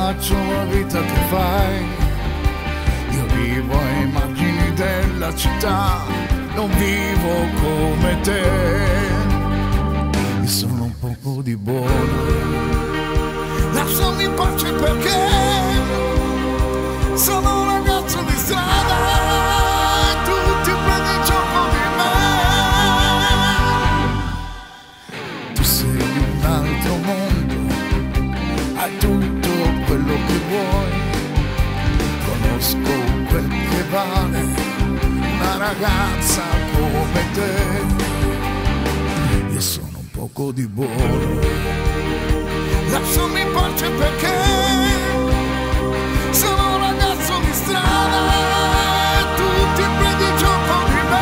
faccio la vita che fai. Io vivo a immagini della città, non vivo come te. Io sono un poco di buono, lasciami in pace perché sono un ragazzo di strada e tu ti prendi gioco di me. Tu sei di un altro mondo, hai tutto quello che vuoi, conosco quel che vale una ragazza come te. Io sono un poco di buono, lasciami in pace perché sono un ragazzo di strada e tu ti prendi gioco di me.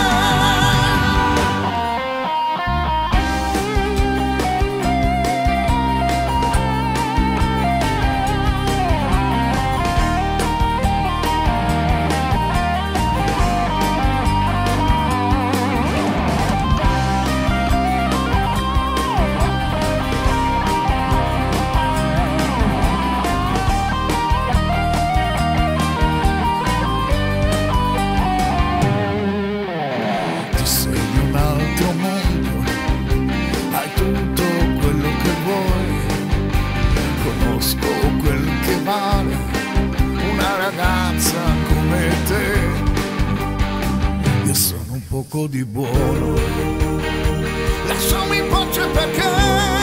Una ragazza come te. Io sono un poco di buono, lasciami in pace perché